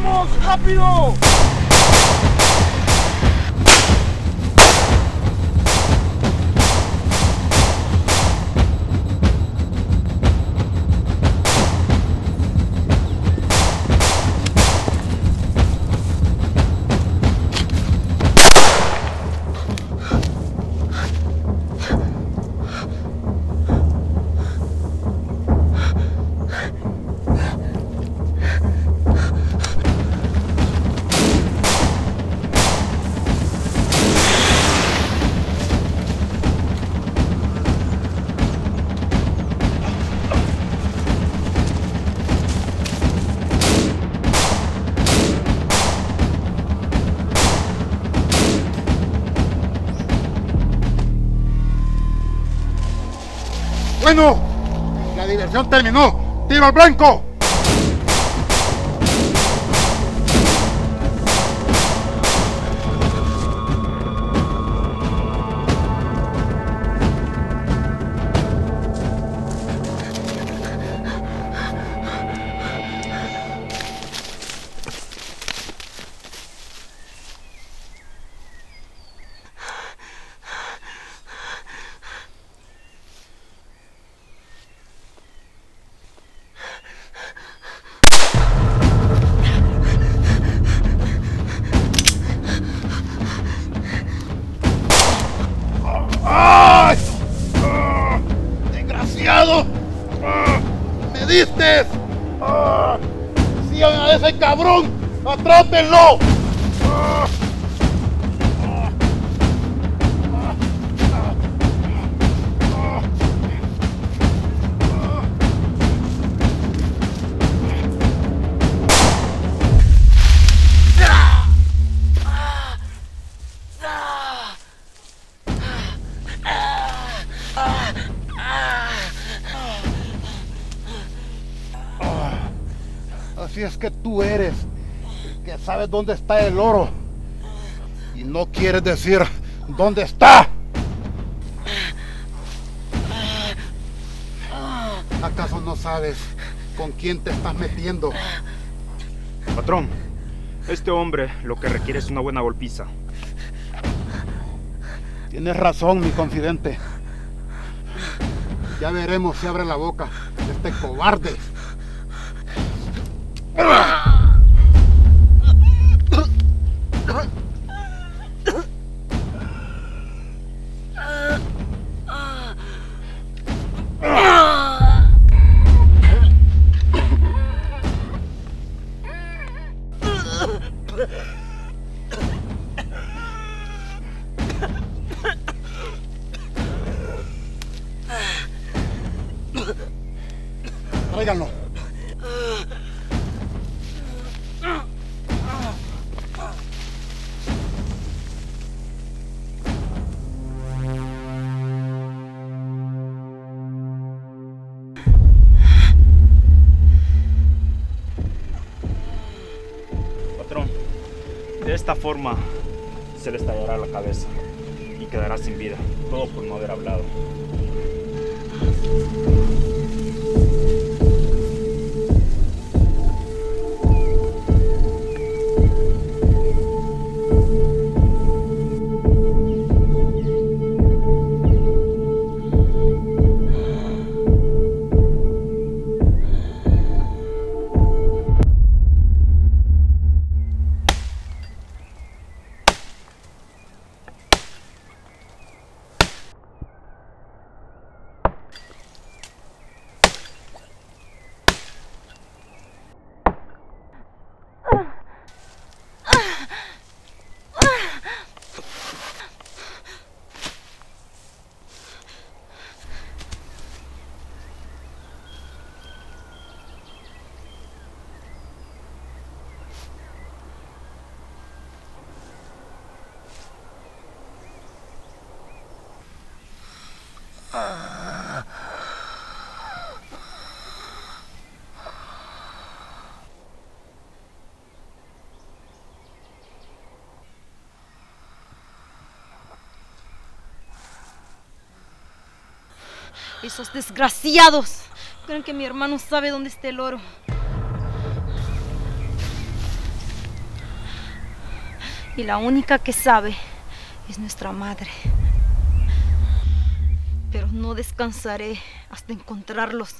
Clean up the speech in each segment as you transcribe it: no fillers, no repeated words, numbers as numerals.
¡Vamos, rápido! Bueno, la diversión terminó. ¡Tiro al blanco! ¡Ay! ¡Desgraciado! ¡Me diste! ¡Sigan a ese cabrón! ¡Atrápenlo! Así es que tú eres, que sabes dónde está el oro y no quieres decir dónde está. ¿Acaso no sabes con quién te estás metiendo? Patrón, este hombre lo que requiere es una buena golpiza. Tienes razón, mi confidente. Ya veremos si abre la boca este cobarde. Tráiganlo. Patrón, de esta forma se le estallará la cabeza y quedará sin vida, todo por no haber hablado. Esos desgraciados creen que mi hermano sabe dónde está el oro. Y la única que sabe es nuestra madre. Pero no descansaré hasta encontrarlos.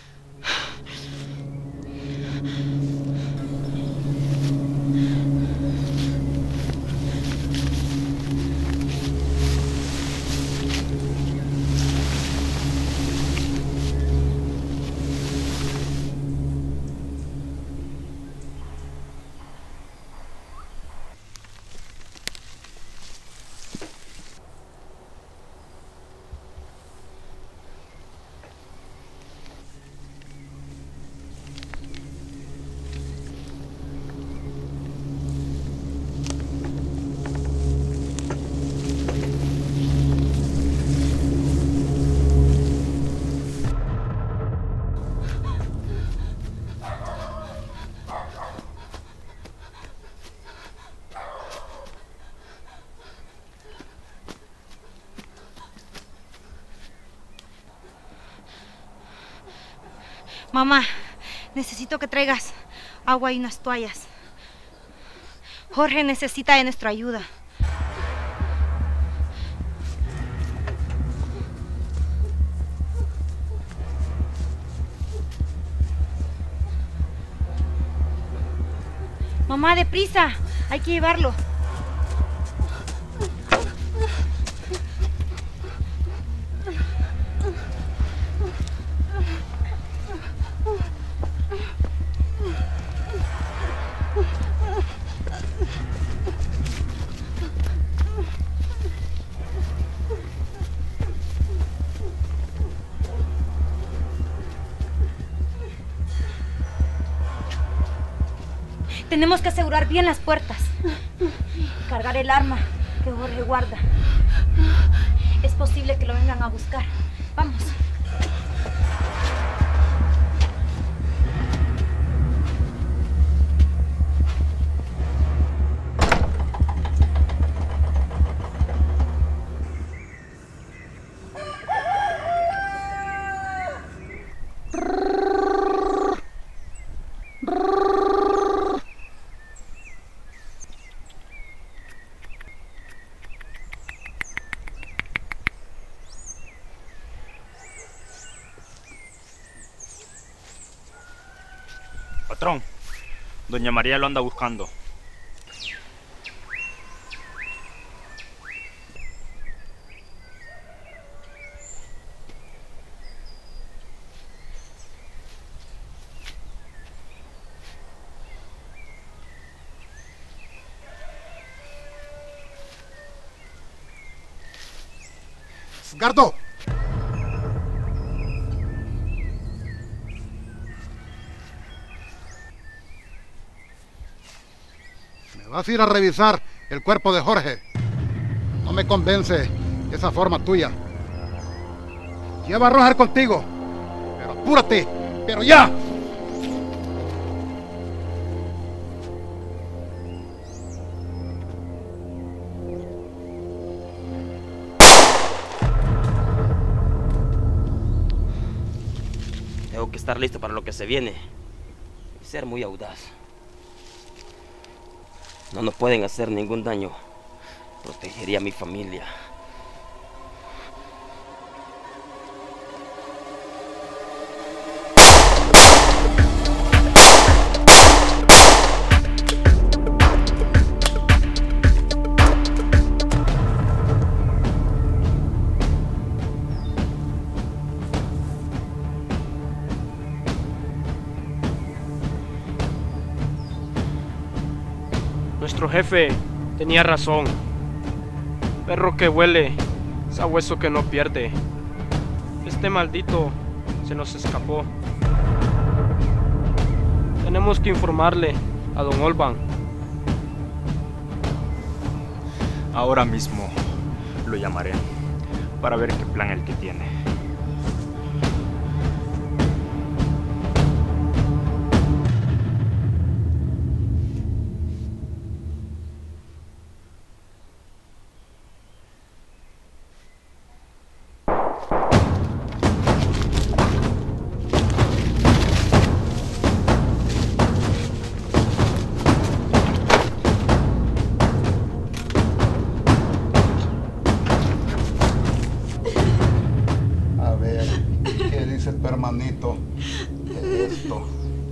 Mamá, necesito que traigas agua y unas toallas. Jorge necesita de nuestra ayuda. Mamá, deprisa, hay que llevarlo. Tenemos que asegurar bien las puertas. Cargar el arma que Jorge guarda. Es posible que lo vengan a buscar. Vamos. Patrón, doña María lo anda buscando. Edgardo. Vas a ir a revisar el cuerpo de Jorge. No me convence esa forma tuya. Lleva a Roger contigo. Pero apúrate, pero ya. Tengo que estar listo para lo que se viene y ser muy audaz. No nos pueden hacer ningún daño. Protegería a mi familia. Nuestro jefe tenía razón. Perro que huele, sabueso que no pierde. Este maldito se nos escapó. Tenemos que informarle a don Olvan. Ahora mismo lo llamaré para ver qué plan el que tiene. dice tu hermanito de esto?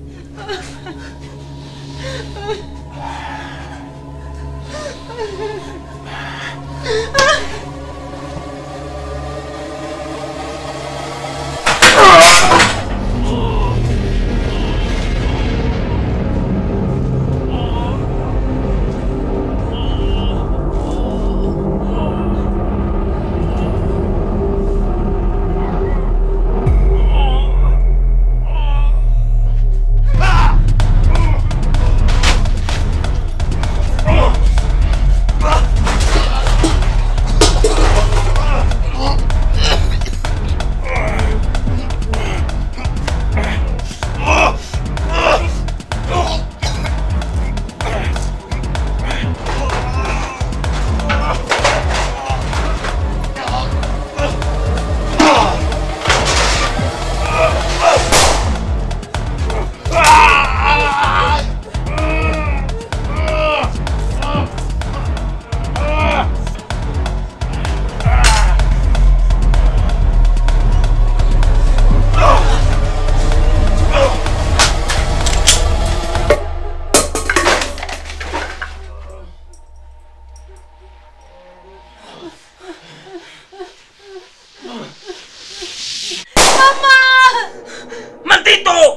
¡Maldito!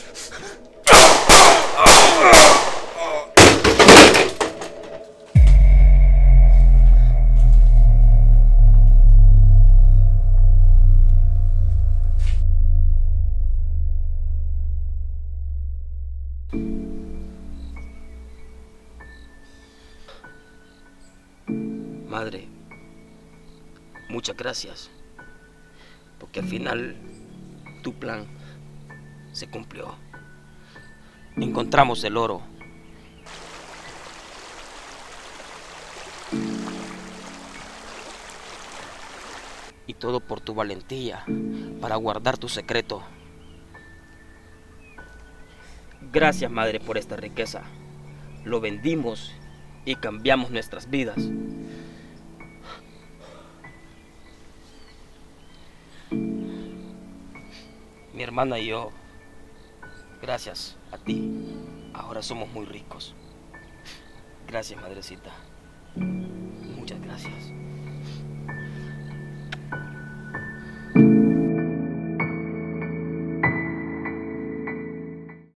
Madre, muchas gracias, porque al final tu plan se cumplió. Encontramos el oro. Y todo por tu valentía para guardar tu secreto. Gracias, madre, por esta riqueza. Lo vendimos y cambiamos nuestras vidas. Mi hermana y yo, gracias a ti, ahora somos muy ricos. Gracias, madrecita. Muchas gracias.